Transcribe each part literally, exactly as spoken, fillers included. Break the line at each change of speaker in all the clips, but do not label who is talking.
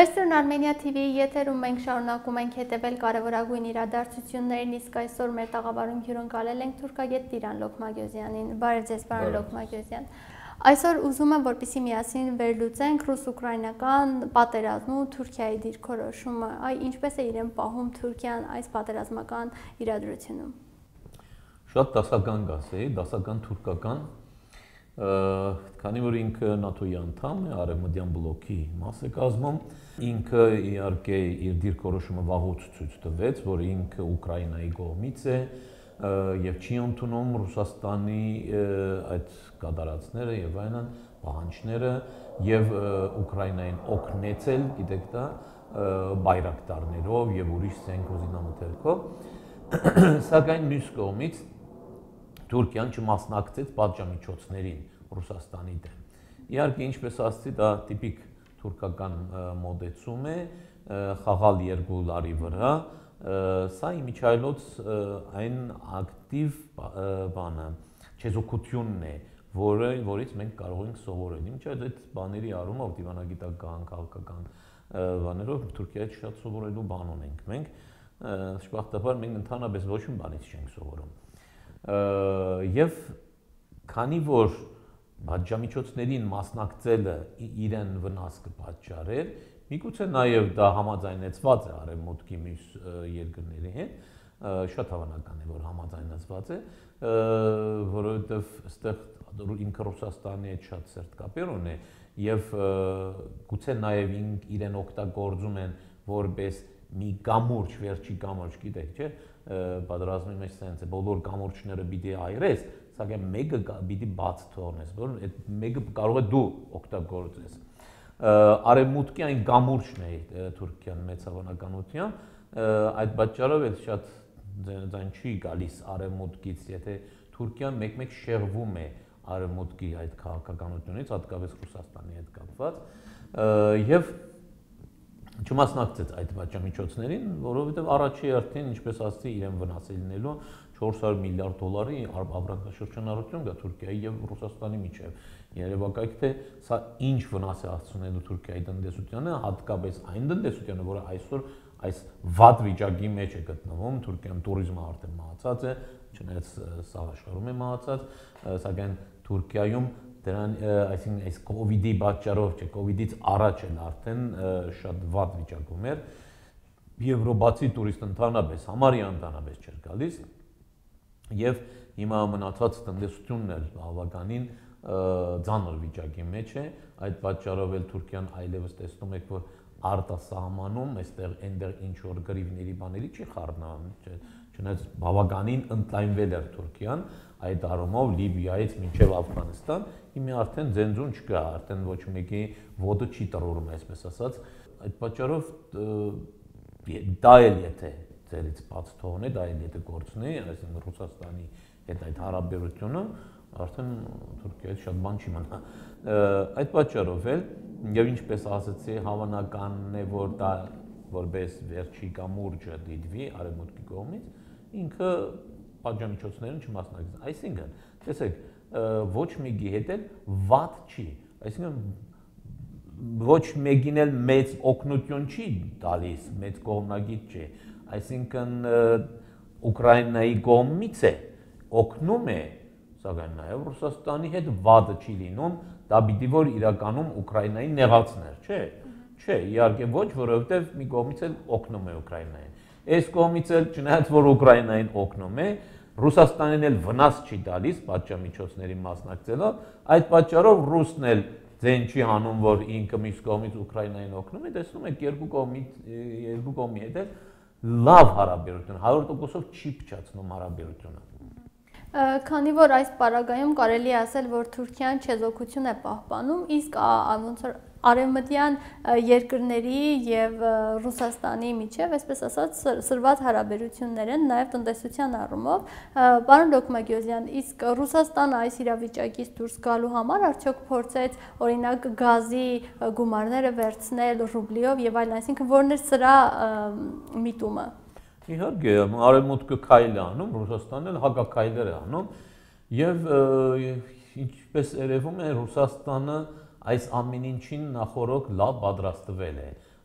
Western Armenia T V-ի եթերում մենք շարունակում ենք հետևել կարևորագույն իրադարձություններին, իսկ այսօր մեր տաղավարում հյուրընկալել ենք թուրքագետ Տիրան Լոքմագյոզյանին։ Բարև ձեզ, պարոն Լոքմագյոզյան։ Այսօր ուզում եմ, որպեսզի միասին վերլուծենք ռուս-ուկրաինական պատերազմը ու Թուրքիայի դիրքորոշումը։ Այ ինչպես է իրեն պահում Թուրքիան այս պատերազմական իրադրությունում։
Շատ դասական գասեի, դասական թուրքական, քանի որ ինքը ՆԱՏՕ-ի անդամ է, արևմտյան բլոկի մաս է կազմում, ինքը իհարկե իր դիրքորոշումը վաղուց ցույց տվեց, որ ինքը Ուկրաինայի կողմից է եւ չի ընդունում Ռուսաստանի այդ կատարածները եւ այլն պահանջները եւ Ուկրաինային օգնեցել, գիտեք դա, բայրակտարներով եւ ուրիշ զենքոզինամթերքով, սակայն մյուս կողմից Թուրքիան չմասնակցեց պատժամիջոցներին Ռուսաստանի դեմ։ Իհարկե, ինչպես ասացի, դա տիպիկ թուրքական մոդեցում է, խաղալ երկու լարի վրա, սա իմիջայլոց այն ակտիվ բանը, չեզոքությունն է, որը, որից մենք կարող ենք սովորել։ Իմիջայլոց այդ բաների առումով, դիվանագիտական, քաղաքական բաներով Թուրքիայից շատ սովորելու բան ունենք մենք, շփախտաբար մենք ընդհանրապես ոչ մի բանից չենք սովորում։ Եվ քանի որ պատժամիջոցներին մասնակցելը իրեն վնաս կպատճառեր, միգուցե նաև դա համաձայնեցված է արևմուտքի մյուս երկրների հետ, շատ հավանական է, որ համաձայնեցված է, որովհետև այստեղ ինքը Ռուսաստանի հետ շատ սերտ կապեր ունի եւ գուցե նաև իրեն օգտագործում են որպես մի կամուրջ, վերջի կամուրջ, գիտեք, չէ՞, պատերազմի մեջ sense է, բոլոր կամուրջները պիտի այրես, սակայն մեկը պիտի բաց թողնես, որ այդ մեկը կարող է դու օգտագործես։ Արևմուտքի այն կամուրջն է Թուրքիան մեծ հավանականությամբ, այդ պատճառով էլ շատ ձայն չի գալիս արևմուտքից, եթե Թուրքիան մեկ-մեկ շեղվում է արևմուտքի այդ քաղաքականությունից, հատկապես Ռուսաստանի հետ կապված, եւ չմասնակցեց այդ պատժամիջոցներին, որովհետև առաջի հերթին, ինչպես ասացի, իրեն վնաս է լինելու չորս հարյուր միլիարդ դոլարի ապրանքաշրջանառություն կա Թուրքիայի եւ Ռուսաստանի միջեւ։ Երևակայք թե սա ինչ վնաս է հասցնելու Թուրքիայի տնտեսությանը, հատկապես այն տնտեսությանը, որը այսօր այս վատ վիճակի մեջ է գտնվում, Թուրքիան туриզմը արդեն մահացած է, չնայած սա աշխարհում է մահացած, սակայն Թուրքիայում դրան, այսինքն այս կոവിഡ്ի պատճառով, չէ, կոവിഡ്ից առաջ էլ արդեն շատ վատ վիճակում էր։ Եվրոպացի տուրիստ ընդհանրապես, համարյա ընդհանրապես չէր գալիս, եւ հիմա մնացած տնտեսությունն էլ բավականին ծանր վիճակի մեջ է, այդ պատճառով էլ Թուրքիան այլևս տեսնում եք, որ արտասահմանում, այստեղ այնտեղ ինչ որ գրիվների բաների չի խառնվում, չէ, չնայած բավականին ընդլայնվել էր Թուրքիան, այդ առումով Լիբիայից մինչև Աֆղանստան, հիմա արդեն ձենձուն չկա, արդեն ոչ մեկի ոտը չի տրորում, այսպես ասած, այդ պատճառով դա էլ եթե ձերից բաց թողնի, դա էլ եթե գործնի, այսինքն Ռուսաստանի հետ այդ հարաբերությունը, արդեն Թուրքիայից շատ բան չի մնա։ Այդ պատճառով էլ եւ ինչպես ասացի, հավանականն է, որ դա որպես վերջի կամուրջը դիտվի արևմուտքի կողմից, ինքը պատժամիջոցներին չմասնակցեց։ Այսինքն, տեսեք, ոչ մեկի հետ էլ վատ չի, այսինքն ոչ մեկին էլ մեծ օգնություն չի տալիս, մեծ կողմնագիծ չի, այսինքն Ուկրաինայի կողմից է, օգնում է, սակայն նաև Ռուսաստանի հետ վատը չի լինում, դա պիտի որ իրականում Ուկրաինային նեղացներ, չէ՞։ Չէ, իհարկե ոչ, որովհետև մի կողմից էլ օգնում է Ուկրաինային։ Այս կողմից էլ չնայած որ Ուկրաինային օգնում է, Ռուսաստանին էլ վնաս չի տալիս պատժամիջոցների մասնակցելով, այդ պատճառով Ռուսն էլ ձեն չի հանում, որ ինքը մյուս կողմից Ուկրաինային օգնում է, տեսնում եք երկու կողմի երկու կողմի հետ լավ հարաբերություն, հարյուր տոկոսով չի փչացնում հարաբերությունը։
Քանի որ այս պարագայում կարելի է ասել, որ Թուրքիան չեզոքություն է պահպանում, իսկ ոնց որ արևմտյան երկրների եւ Ռուսաստանի միջև, այսպես ասած, սրված հարաբերություններ են նաեւ տնտեսության առումով։ Պարոն Լոքմագյոզյան, իսկ Ռուսաստանը այս իրավիճակից դուրս գալու համար արդյոք փորձեց օրինակ գազի գումարները վերցնել ռուբլիով եւ այլն, այսինքն որն է սրա միտումը։
Իհարկե, արևմուտքը քայլ է անում, Ռուսաստանն էլ հակաքայլեր է անում եւ ինչպես երևում է Ռուսաստանը այս ամեն ինչին նախորոք լավ պատրաստվել է։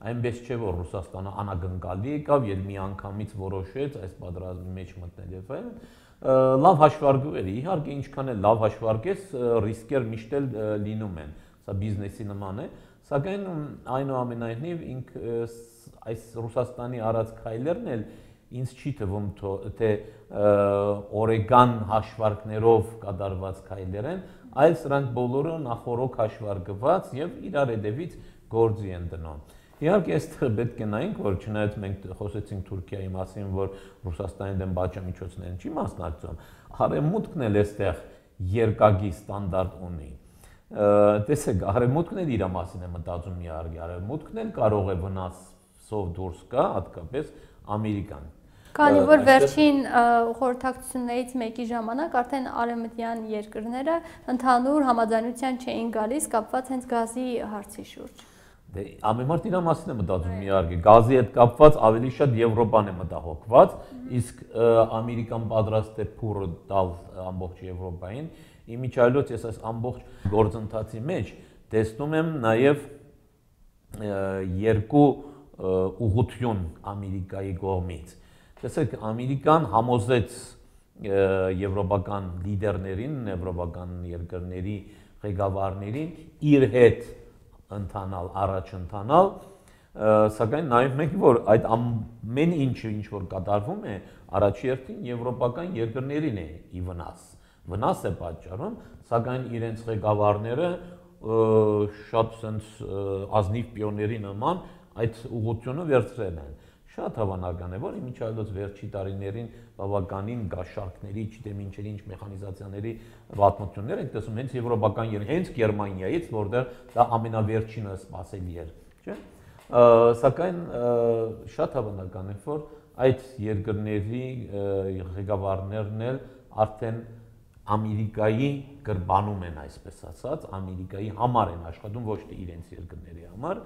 այնպես չէ որ Ռուսաստանը անագնկալի եկավ եւ մի անգամից որոշեց այս պատերազմի մեջ մտնել եւ այլն, լավ հաշվարկվել, իհարկե ինչքան էլ լավ հաշվարկես, ռիսկեր միշտ էլ լինում են, սա բիզնեսի նման է, սակայն այնուամենայնիվ ինք այս Ռուսաստանի արած քայլերն էլ ինձ չի թվում թե օրեգան հաշվարկներով կատարված քայլեր են, այլ սրանք բոլորը նախորոք հաշվարկված եւ իրար հետևից գործի են դնում։ Իհարկե այստեղ պետք է նայենք, որ չնայած մենք խոսեցինք Թուրքիայի մասին, որ Ռուսաստանի դեմ բաժամիջոցներն չի մասնակցում, Արևմուտքն էլ այստեղ երկակի ստանդարտ ունի։ Տեսեք, Արևմուտքն էլ իր մասին է մտածում իհարկե, Արևմուտքն էլ կարող է վնասով դուրս գա, հատկապես Ամերիկան։
Քանի որ վերջին խորհրդակցություններից մեկի ժամանակ արդեն արևմտյան երկրները ընդհանուր համաձայնության չէին գալիս կապված հենց գազի հարցի շուրջ։
Դե ամենամարդ իր մասին է մտածում իհարկե, գազի հետ կապված ավելի շատ Եվրոպան է մտահոգված, իսկ Ամերիկան պատրաստ է փուռը տալ ամբողջ Եվրոպային։ Իմիջիայլոց ես այս ամբողջ գործընթացի մեջ տեսնում եմ նաև երկու ուղղություն Ամերիկայի կողմից։ Տեսեք, Ամերիկան համոզեց եվրոպական լիդերներին, եվրոպական երկրների ղեկավարներին իր հետ ընթանալ, առաջ ընթանալ, սակայն նաև մենք որ այդ ամեն ինչը ինչ որ կատարվում է, առաջերտին եվրոպական երկրներին է ի վնաս։ Վնաս է պատճառում, սակայն իրենց ղեկավարները շատ sense ազնիվ պիոների նման այդ ուղղությունը վերցրել են։ Շատ հավանական է, որ իմիջիայլոց վերջի տարիներին բավականին գաշարքների, չգիտեմ ինչերի, ինչ մեխանիզացիաների պատմություններ ենք տեսնում հենց եվրոպական եւ հենց Գերմանիայից, որտեղ դա ամենավերջինը սպասելի էր, չէ՞։ Սակայն շատ հավանական է, որ այդ երկրների ղեկավարներն էլ արդեն Ամերիկայի գրբանում են, այսպես ասած, Ամերիկայի համար են աշխատում, ոչ թե իրենց երկրների համար։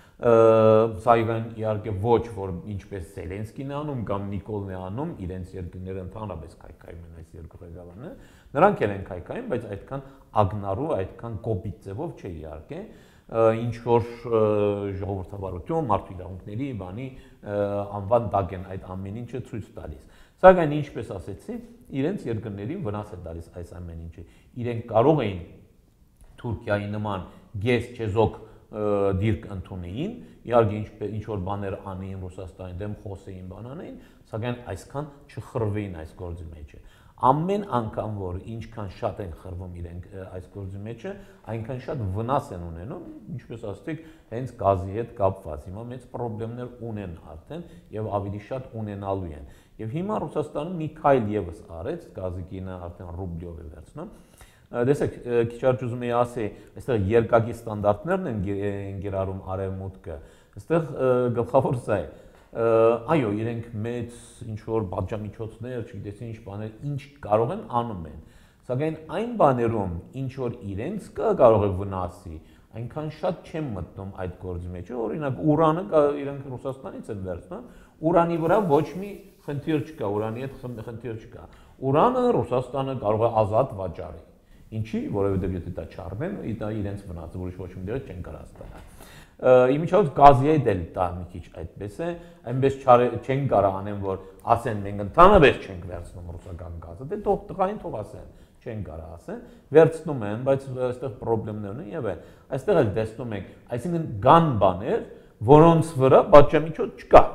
Սակայն իհարկե ոչ որ ինչպես Զելենսկին է անում կամ Նիկոլն է անում, իրենց երկրները ընդհանրապես քայքայում են այս երկու ղեկավարները, նրանք էլ են քայքայում, բայց այդքան ագնարու, այդքան կոպիտ ձևով չէ իհարկե, ինչ որ ժողովրդավարություն, մարդու իրավունքների, բանի անվան տակ են այդ ամեն ինչը ցույց տալիս։ Սակայն ինչպես ասեցի, իրենց երկրներին վնաս է տալիս այս ամեն ինչը։ Իրենք կարող էին Թուրքիայի նման գես չեզոք դիրք ընդունեին, իհարկե ինչ որ բաներ անեին Ռուսաստանի դեմ, խոսեին, բանանեին, սակայն այսքան չխրվեին այս գործի մեջը։ Ամեն անգամ որ ինչքան շատ են խրվում իրենք այս գործի մեջը, այնքան շատ վնաս են ունենում, ինչպես ասեցիք, հենց գազի հետ կապված։ Հիմա մեծ խնդիրներ ունեն արդեն եւ ավելի շատ ունենալու են։ Եվ հիմա Ռուսաստանը մի քայլ եւս արեց, գազի գինը արդեն ռուբլյով է վերցնում։ Տեսեք, քիչ առաջ ուզում եի ասել, այստեղ երկակի ստանդարտներն են գերարում արևմուտքը։ Այստեղ գլխավոր սա է։ Այո, իրենք մեծ ինչ որ բաժամիջոցներ, չգիտես ինչ բաներ, ինչ կարող են անում են։ Սակայն այն բաներում, ինչ որ իրենց կա կարող է վնասի, այնքան շատ չեմ մտնում այդ գործի մեջ։ Օրինակ, ուրանը իրենք Ռուսաստանից են վերցնում, ուրանի վրա ոչ մի խնդիր չկա, ուրանի հետ խնդիր չկա։ Ուրանը Ռուսաստանը կարող է ազատ վաճառել։ Ինչի, որովհետև եթե դա չառնեն, դա իրենց վնասը, ուրիշ ոչ մի դեր չեն կարող ստանալ։ Իմիջիայլոց գազի հետ էլ դա մի քիչ այդպես է, այնպես չեն կարող անեն, որ ասեն մենք ընդհանրապես չենք վերցնում ռուսական գազը, դե թող տղային թող ասեն, չեն կարող ասեն, վերցնում են, բայց այստեղ խնդիրներն են եւ այլ։ Այստեղ էլ տեսնում ենք, այսինքն կան բաներ, որոնց վրա բաժամիջոց չկա։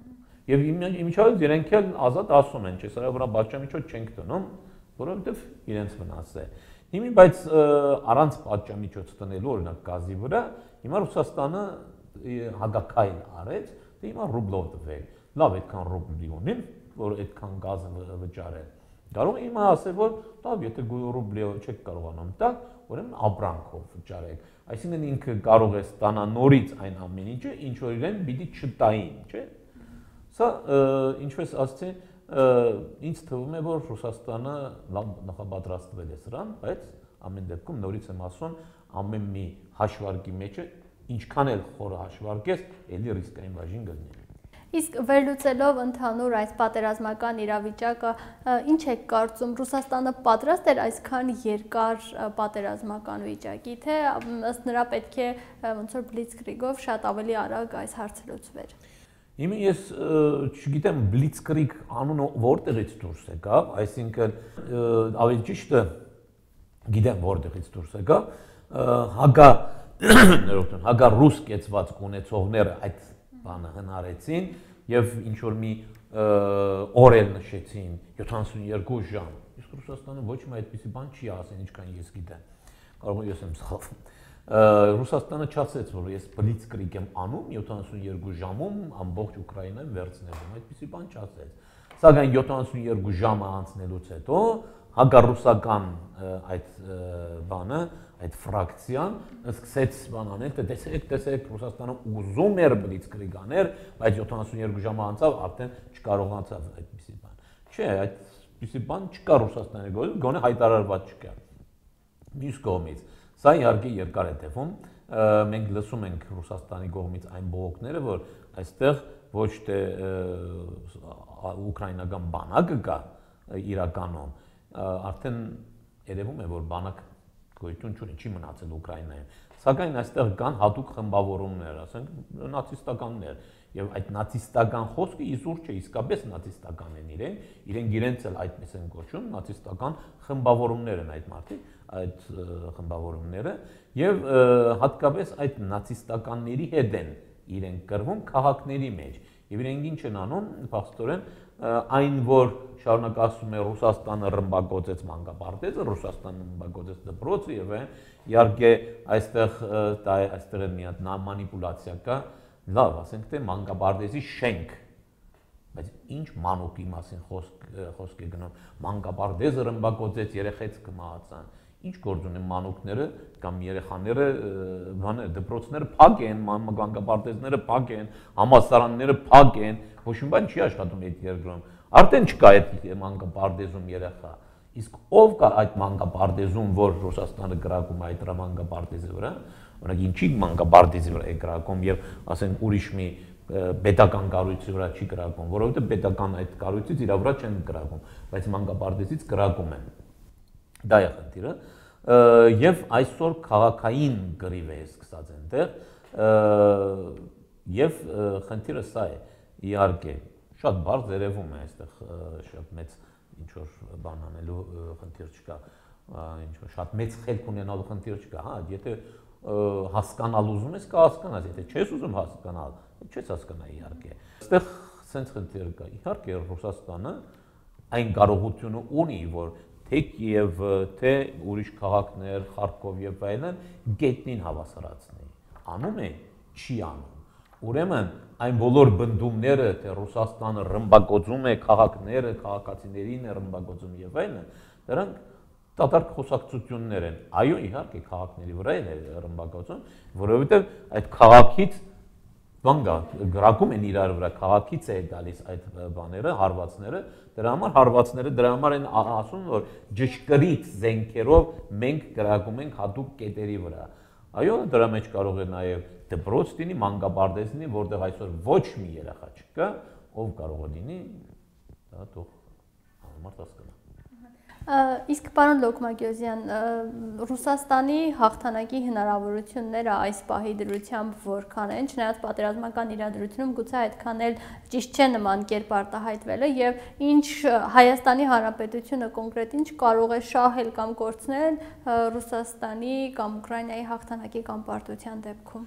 Եվ իմիջիայլոց իրենք էլ ազատ ասում են, չէ՞, սրա վրա բաժամիջոց չենք դնում, որովհետև իրենց վնաս է։ Հիմա բայց առանց պատժամիջոց տնելու օրինակ գազի վրա, հիմա Ռուսաստանը հագակայլ արեց, դե հիմա ռուբլով տվել։ Լավ այդքան ռուբլի ունեն, որ այդքան գազը վճարել։ Կարող է հիմա ասել, որ լավ, եթե ռուբլիով չեք կարողանում տալ, ուրեմն ապրանքով վճարեք։ Այսինքն ինքը կարող է ստանալ նորից այն ամեն ինչը, ինչ որ իրեն պիտի չտային, չէ՞։ Սա ինչպես ասեցի, ինձ թվում է, որ Ռուսաստանը լավ նախապատրաստվել է սրան, բայց ամեն դեպքում նորից եմ ասում, ամեն մի հաշվարկի մեջ ինչքան էլ խորը հաշվարկես, էլի ռիսկային բաժին գտնի։
Իսկ վերլուծելով ընդհանուր այս պատերազմական իրավիճակը, ինչ եք կարծում, Ռուսաստանը պատրաստ էր այսքան երկար պատերազմական վիճակի, թե ըստ նրա պետք է ոնց որ բլիցկրիգով շատ ավելի արագ այս հարցը լուծվեր։
Իմը ես չգիտեմ բլիցկրիգ անունը որտեղից դուրս եկավ, այսինքն ավելի ճիշտը գիտեմ որտեղից դուրս եկավ, հագա ներողություն, հագա ռուս կեցվածք ունեցողները այդ բանը հնարեցին եւ ինչ որ մի օրեր նշեցին յոթանասունյերկու ժամ։ Իսկ Ռուսաստանը ոչ մի այդպիսի բան չի ասեն, ինչքան ես գիտեմ։ Կարող եմ ես եմ սխալվում։ Ռուսաստանը չասեց, որ ես բլիցկրիգ եմ անում յոթանասունյերկու ժամում ամբողջ Ուկրաինան վերցնելու, այդպիսի բան չասեց։ Սակայն յոթանասունյերկու ժամը անցնելուց հետո հակառուսական այդ բանը, այդ ֆրակցիան սկսեց բան անել, թե տեսեք, տեսեք, Ռուսաստանը ուզում էր բլիցկրիգ աներ, բայց յոթանասունյերկու ժամը անցավ, արդեն չկարողացավ այդպիսի բան։ Չէ, այդպիսի բան չկա Ռուսաստանի կողմից, գոնե հայտարարված չկա։ Մյուս կողմից, սա իհարկե երկար է տևում, մենք լսում ենք Ռուսաստանի կողմից այն բողոքները, որ այստեղ ոչ թե ուկրաինական բանակը կա իրականում, արդեն երևում է, որ բանակ գոյություն չունի, չի մնացել Ուկրաինայում, սակայն այստեղ կան հատուկ խմբավորումներ, ասենք նացիստականներ, եւ այդ նացիստական խոսքը իզուր չէ, իսկապես նացիստական են իրեն, իրենք իրենց էլ այդպես են կոչում, նացիստական խմբավորումներ են այդ մարդիկ, այդ խմբավորումները եւ հատկապես այդ նացիստականների հետ են իրենք կրվում քաղաքների մեջ եւ իրենք ինչ են անում, փաստորեն այն որ շարունակացում է Ռուսաստանը ռմբակոծեց մանկապարտեզը, Ռուսաստանը ռմբակոծեց դպրոցը եւ այն իհարկե այստեղ դա այստեղ մի հատ մանիպուլյացիա կա, լավ, ասենք թե մանկապարտեզի շենք, բայց ինչ մանուկի մասին խոսք խոսք է գնում, մանկապարտեզը ռմբակոծեց, երեխեք կմահացան, ինչ գործ ունեն մանուկները կամ երեխաները, բաներ, դպրոցները փակ են, մանկապարտեզները փակ են, համալսարանները փակ են, ոչ մի բան չի աշխատում այդ երկրում։ Արդեն չկա այդ մանկապարտեզում երեխա։ Իսկ ով կա այդ մանկապարտեզում, որ Ռուսաստանը գրակում է այդ մանկապարտեզի վրա, օրինակ ինչի մանկապարտեզի վրա է գրակում եւ ասենք ուրիշ մի պետական կառույցի վրա չի գրակում, որովհետեւ պետական այդ կառույցից իր վրա չեն գրակում, բայց մանկապարտեզից գրակում են։ Դա է խնդիրը, եւ այսօր քաղաքային գրիվ է սկսած այնտեղ, եւ խնդիրը սա է, իհարկե, շատ բարձ երևում է այստեղ շատ մեծ ինչ որ բան անելու խնդիր չկա, ինչ որ շատ մեծ խելք ունենալու խնդիր չկա, հա, եթե հասկանալ ուզում ես, կհասկանաս, եթե չես ուզում հասկանալ, չես հասկանա իհարկե։ Այստեղ sense խնդիր կա, իհարկե Ռուսաստանը այն կարողությունը ունի, որ թե Կիև, թե ուրիշ քաղաքներ, Խարկով եւ այլն գետնին հավասարացնի։ Անում է, չի անում։ Ուրեմն այն բոլոր բնդումները, թե Ռուսաստանը ռմբակոծում է քաղաքները, քաղաքացիներին է ռմբակոծում եւ այլն, դրանք դատարկ խոսակցություններ են։ Այո, իհարկե քաղաքների վրա է ռմբակոծում, որովհետեւ այդ քաղաքից բան կա, գրակում են իրար վրա, քաղաքից է գալիս այդ բաները, հարվածները, դրա համար հարվածները դրա համար են ասում, որ ճշգրիտ զենքերով մենք գրակում ենք հատուկ կետերի վրա։ Այո, դրա մեջ կարող է նաև դպրոց լինի, մանկապարտեզ լինի, որտեղ այսօր ոչ մի երեխա չկա, ով կարող է լինի, դա թող անմարդ հասկանա։
Իսկ պարոն Լոկմագյոզյան, Ռուսաստանի հաղթանակի հնարավորությունները այս պահի դրությամբ որքան են, չնայած պատերազմական իրադրությունում գուցե այդքան էլ ճիշտ չէ նման կերպ արտահայտվելը եւ ինչ Հայաստանի Հանրապետությունը կոնկրետ ինչ կարող է շահել կամ կորցնել Ռուսաստանի կամ Ուկրաինայի հաղթանակի կամ պարտության դեպքում։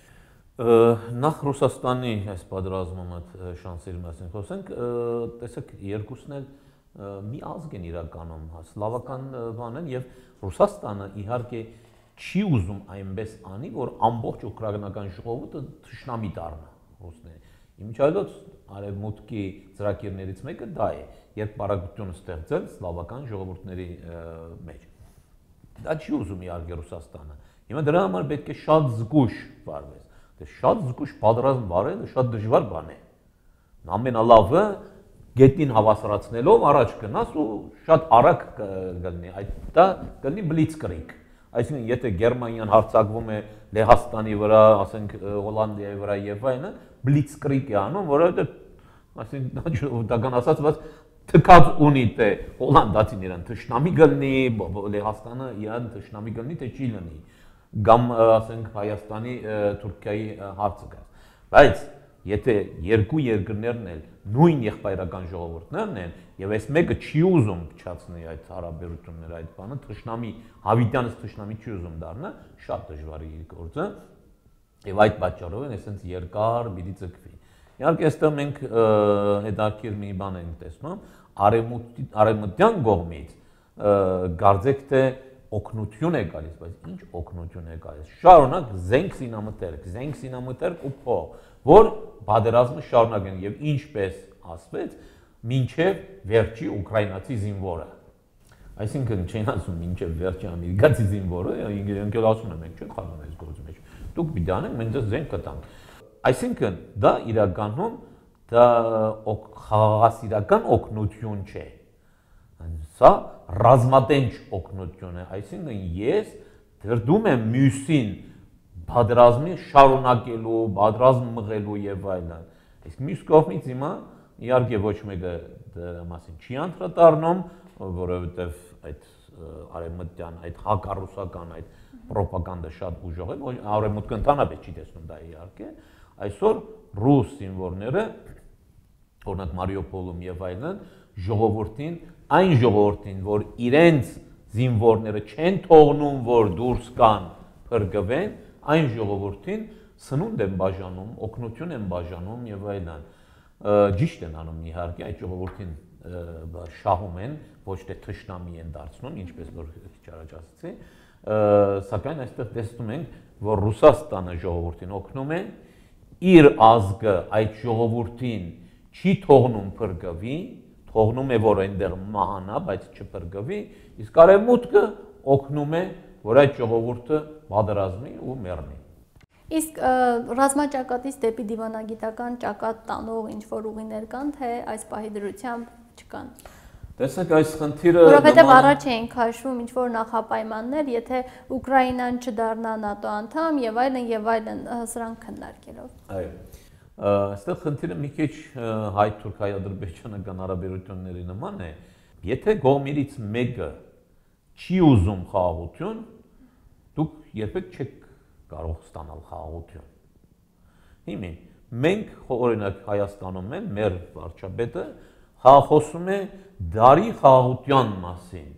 Նախ Ռուսաստանի այս պատերազմում այդ շանսերի մասին խոսենք, տեսեք երկուսն էլ մի ազգ են իրականում, սլավական բան են եւ Ռուսաստանը իհարկե չի ուզում այնպես անի, որ ամբողջ ուկրաինական ժողովուրդը թշնամի դառնա ռուսների։ Իմիջիայլոց արևմուտքի ծրագիրներից մեկը դա է, երբ բարակություն ստեղծել սլավական ժողովուրդների մեջ։ Դա չի ուզում իհարկե Ռուսաստանը։ Հիմա դրա համար պետք է շատ զգուշ վարվես։ Դե շատ զգուշ պատերազմ վարելը շատ դժվար բան է։ Ամենալավը գետնին հավասարացնելով առաջ գնաս ու շատ արագ կլինի, այդ դա կլինի բլիցկրիգ, Այսինքն եթե Գերմանիան հարձակվում է Լեհաստանի վրա, ասենք Հոլանդիայի վրա եւ այլն, բլիցկրիգ է անում, որովհետեւ այսինքն դական ասած բայց թքած ունի թե հոլանդացին իրան թշնամի գտնի, Լեհաստանը իրան թշնամի գտնի, թե չի լինի, կամ ասենք Հայաստանի Թուրքիայի հարցը կա։ Բայց եթե երկու երկրներն էլ նույն եղբայրական ժողովուրդներն են եւ այս մեկը չի ուզում փչացնի այդ հարաբերությունները, այդ բանը, թշնամի Հավիտյանից թշնամի չի ուզում դառնա, շատ դժվար է իր գործը եւ այդ պատճառով են այսպես երկար պիտի ձգվի։ Իհարկե այստեղ մենք հետաքրքիր մի բան ենք տեսնում, արևմտյան կողմից գարձեք թե օգնություն է գալիս, բայց ինչ օգնություն է գալիս։ Շարունակ զենք զինամթերք, զենք զինամթերք ու փող, որ բادرազմը շարունակեն եւ ինչպես ասվեց, մինչեւ վերջի ուկրաինացի զինվորը։ Այսինքն չեն ասում մինչեւ վերջի ամերիկացի զինվորը, ինքն էլ ասում են մենք չենք խաղում այս գործի մեջ։ Դուք պիտի անեք, մենք ձեզ զենք կտանք։ Այսինքն դա իրականում դա խաղաղասիրական օգնություն չէ։ Սա ռազմատենչ օգնություն է, այսինքն ես դրդում եմ մյուսին բادرազմի շարունակելու, բادرազմ մղելու եւ այլն։ Իսկ մյուս կողմից հիմա իհարկե ոչ մեկը դրա մասին չի անդրադառնում, որովհետեւ այդ արևմտյան, այդ հակառուսական, այդ ռոպագանդա շատ ուժեղ է, արևմուտքը ընդհանրապես չի տեսնում դա իհարկե։ Այսօր ռուս զինվորները, օրինակ Մարիուպոլում եւ այլն, ժողովրդին, այն ժողովրդին, որ իրենց զինվորները չեն թողնում, որ դուրս կան, փրկվեն, այն ժողովրդին սնունդ են բաժանում, օգնություն են բաժանում եւ այլն։ Ճիշտ են անում իհարկե, այդ ժողովրդին շահում են, ոչ թե թշնամի են դարձնում, ինչպես որ քիչ առաջ ասացի, սակայն այստեղ տեսնում ենք, որ Ռուսաստանը ժողովրդին օգնում է, իր ազգը այդ ժողովրդին չի թողնում փրկվի, թողնում է որ այնտեղ մահանա, բայց չփրկվի, իսկ արևմուտքը օգնում է, որ այդ ժողովուրդը բادرազմի ու մեռնի։
Իսկ ռազմաճակատից դեպի դիվանագիտական ճակատ տանող ինչ որ ուղիներ կան, թե այս պահի դրությամբ չկան։
Տեսեք, այս խնդիրը
որովհետև առաջ էին քաշվում ինչ որ նախապայմաններ, եթե Ուկրաինան չդառնա ՆԱՏՕ անդամ եւ այլն եւ այլն, սրանք քննարկելով։
Այո։ Այստեղ խնդիրը մի քիչ հայ-թուրք-հայ-ադրբեջանական հարաբերությունների նման է, եթե կողմերից մեկը չի ուզում խաղաղություն, դուք երբեք չեք կարող ստանալ խաղաղություն։ Հիմա մենք օրինակ Հայաստանում են մեր վարչապետը խոսում է դարի խաղաղության մասին։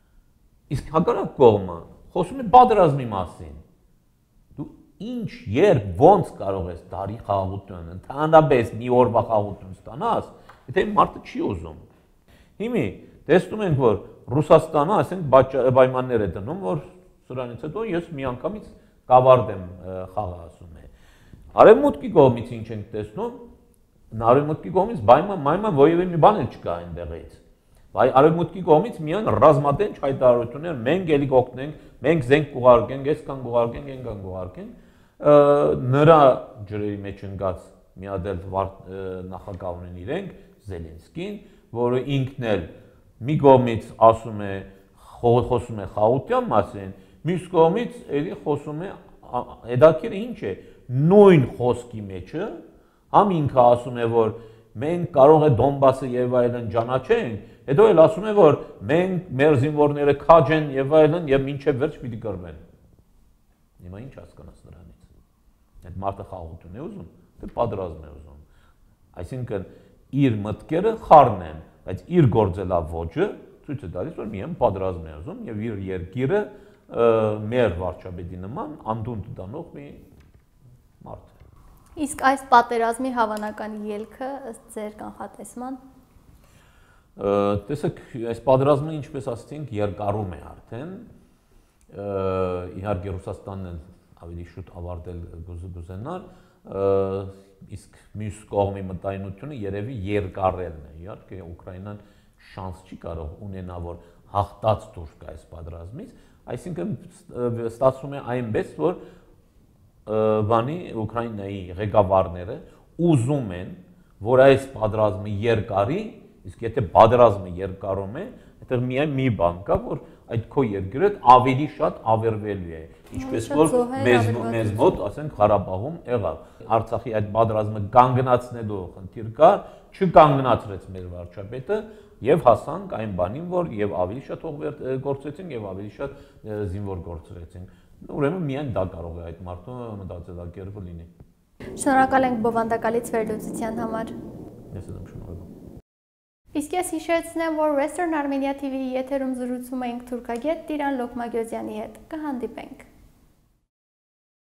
Իսկ հակառակ կողմը խոսում է բادرազմի մասին։ Դու ինչ երբ ոնց կարող ես դարի խաղաղություն, ընդհանրապես մի օրվա խաղաղություն ստանաս, եթե մարդը չի ուզում։ Հիմա տեսնում ենք, որ Ռուսաստանը, ասենք, պայմաններ է դնում, որ սրանից հետո ես միանգամից կավարտեմ խաղը, ասում է։ Արևմուտքի կողմից ինչ ենք տեսնում, արևմուտքի կողմից պայման որևէ մի բան չկա այնտեղից։ Բայց արևմուտքի կողմից միայն ռազմատենչ հայտարարություններ, մենք ելի կօգնենք, մենք զենք կուղարկենք, այսքան կուղարկենք, այնքան կուղարկենք։ Նրա ջրերի մեջ ընկած մի հատ նախագահ ունեն իրենք, Զելենսկին, որը ինքն էլ մի կողմից ասում է, խոսում է խաղաղության մասին, մյուս կողմից էլի խոսում է, հետաքրքիրը ինչ է, նույն խոսքի մեջը, համ ինքը ասում է, որ մենք կարող է Դոնբասը եւ այլն ճանաչենք, հետո էլ ասում է, որ մենք մեր զինվորները քաջ են եւ այլն եւ մինչեւ վերջ պիտի կռվեն։ Հիմա ինչ հասկանաս նրանից։ Այդ մարդը խաղաղություն է ուզում, թե պատրաստ է ուզում։ Այսինքն իր մտքերը խառն են, բայց իր գործելավ ոճը ցույց է տալիս, որ միայն պատրաստ է ուզում եւ իր երկիրը մեր վարչապետի նման անդունդ տանող մի մարդ է։
Իսկ այս պատերազմի հավանական ելքը ըստ ձեր կանխատեսման։
Տեսեք, այս պատերազմը ինչպես ասացինք, երկարում է արդեն։ Իհարկե Ռուսաստանն ավելի շուտ ավարտել գուզենար, իսկ մյուս կողմի մտայնությունը երևի երկարելն է։ Իհարկե Ուկրաինան շանս չի կարող ունենա, որ հաղթած դուրս գա այս պատերազմից, այսինքն ստացվում է այնպես, որ բանի Ուկրաինայի ղեկավարները ուզում են, որ այս պատերազմը երկարի, իսկ եթե պատերազմը երկարում է, Այդտեղ միայն մի բան կա, որ այդ քո երկրը ավելի շատ ավերվելու է, ինչպես որ մեզ մեզ մոտ, ասենք Ղարաբաղում եղավ։ Արցախի այդ պատերազմը կանգնացնելու խնդիր կա, չկանգնացրեց մեր վարչապետը եւ հասանք այն բանին, որ եւ ավելի շատ հողեր գործեցին եւ ավելի շատ զինվոր գործեցին։ Ուրեմն միայն դա կարող է այդ մարդու մտածելակերպը լինի։
Շնորհակալ ենք բովանդակալից վերլուծության համար։
Ես եմ շնորհակալ։
Իսկ ես հիշեցնեմ, որ Western Armenia T V-ի եթերում զրուցում էինք թուրքագետ Տիրան Լոկմագյոզյանի հետ։ Կհանդիպենք։